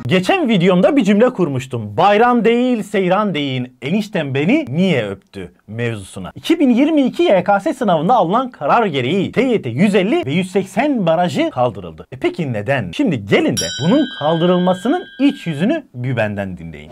Geçen videomda bir cümle kurmuştum. Bayram değil, seyran değil, eniştem beni niye öptü mevzusuna. 2022 YKS sınavında alınan karar gereği TYT 150 ve 180 barajı kaldırıldı. Peki neden? Şimdi gelin de bunun kaldırılmasının iç yüzünü bir benden dinleyin.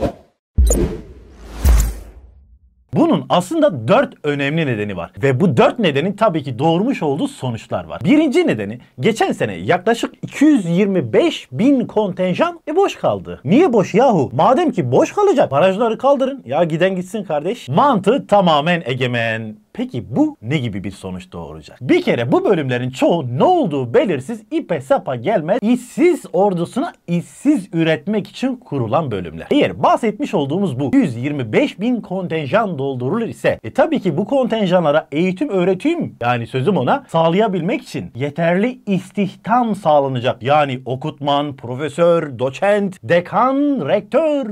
Bunun aslında 4 önemli nedeni var. Ve bu 4 nedenin tabii ki doğurmuş olduğu sonuçlar var. Birinci nedeni geçen sene yaklaşık 225.000 kontenjan boş kaldı. Niye boş yahu? Madem ki boş kalacak barajları kaldırın. Ya giden gitsin kardeş. Mantığı tamamen egemen. Peki bu ne gibi bir sonuç doğuracak? Bir kere bu bölümlerin çoğu ne olduğu belirsiz, ipe sapa gelmez, işsiz ordusuna işsiz üretmek için kurulan bölümler. Eğer bahsetmiş olduğumuz bu 125.000 kontenjan doldurulur ise tabii ki bu kontenjanlara eğitim öğretim, yani sözüm ona, sağlayabilmek için yeterli istihdam sağlanacak. Yani okutman, profesör, doçent, dekan, rektör.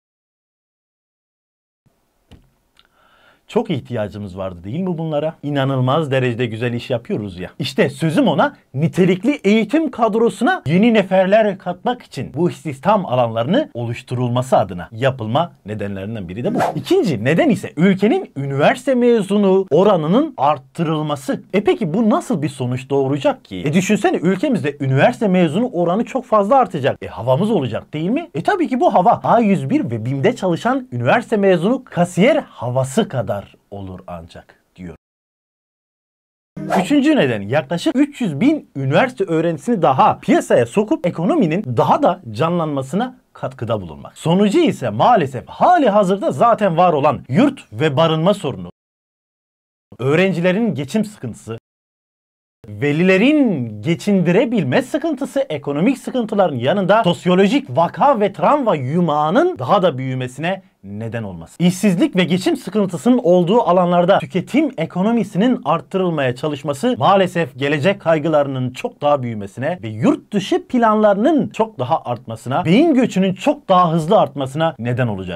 Çok ihtiyacımız vardı değil mi bunlara? İnanılmaz derecede güzel iş yapıyoruz ya. İşte sözüm ona, nitelikli eğitim kadrosuna yeni neferler katmak için bu istihdam alanlarını oluşturulması adına yapılma nedenlerinden biri de bu. İkinci neden ise ülkenin üniversite mezunu oranının arttırılması. Peki bu nasıl bir sonuç doğuracak ki? Düşünsene, ülkemizde üniversite mezunu oranı çok fazla artacak. Havamız olacak değil mi? Tabii ki bu hava A101 ve BİM'de çalışan üniversite mezunu kasiyer havası kadar olur ancak diyor. Üçüncü neden, yaklaşık 300.000 üniversite öğrencisini daha piyasaya sokup ekonominin daha da canlanmasına katkıda bulunmak. Sonucu ise maalesef hali hazırda zaten var olan yurt ve barınma sorunu, öğrencilerin geçim sıkıntısı, velilerin geçindirebilme sıkıntısı, ekonomik sıkıntıların yanında sosyolojik vaka ve travma yumağının daha da büyümesine neden olması. İşsizlik ve geçim sıkıntısının olduğu alanlarda tüketim ekonomisinin arttırılmaya çalışması maalesef gelecek kaygılarının çok daha büyümesine ve yurt dışı planlarının çok daha artmasına, beyin göçünün çok daha hızlı artmasına neden olacak.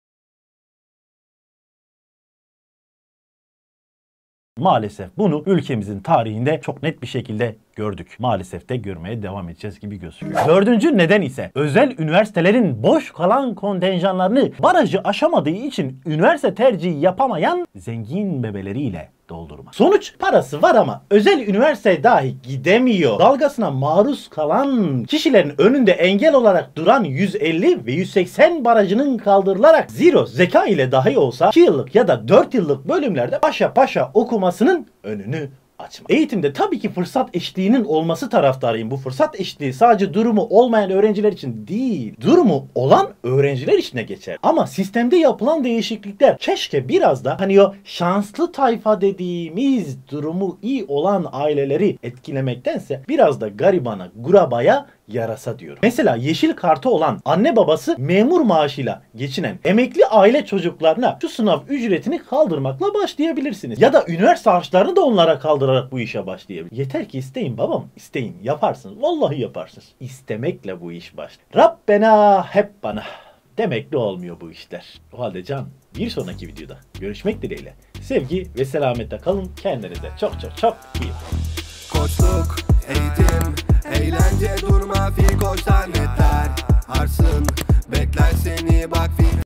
Maalesef bunu ülkemizin tarihinde çok net bir şekilde gördük. Maalesef de görmeye devam edeceğiz gibi gözüküyor. Dördüncü neden ise özel üniversitelerin boş kalan kontenjanlarını barajı aşamadığı için üniversite tercihi yapamayan zengin bebeleriyle doldurmak. Sonuç, parası var ama özel üniversiteye dahi gidemiyor. Dalgasına maruz kalan kişilerin önünde engel olarak duran 150 ve 180 barajının kaldırılarak zero zeka ile dahi olsa 2 yıllık ya da 4 yıllık bölümlerde paşa paşa okumasının önünü açma. Eğitimde tabii ki fırsat eşitliğinin olması taraftarıyım. Bu fırsat eşitliği sadece durumu olmayan öğrenciler için değil, durumu olan öğrenciler için de geçer. Ama sistemde yapılan değişiklikler keşke biraz da hani o şanslı tayfa dediğimiz durumu iyi olan aileleri etkilemektense biraz da garibana, gurabaya yarasa diyorum. Mesela yeşil kartı olan anne babası memur maaşıyla geçinen emekli aile çocuklarına şu sınav ücretini kaldırmakla başlayabilirsiniz. Ya da üniversite harçlarını da onlara kaldırarak bu işe başlayabilirsiniz. Yeter ki isteyin babam, isteyin, yaparsınız. Vallahi yaparsınız. İstemekle bu iş başlar. Rabbena hep bana demekle olmuyor bu işler. O halde can, bir sonraki videoda görüşmek dileğiyle. Sevgi ve selamette kalın. Kendinize çok iyi bakın. Koçluk, eğitim, eğlence, durma fil koçtan yeter. Arsın, bekler seni bak fil.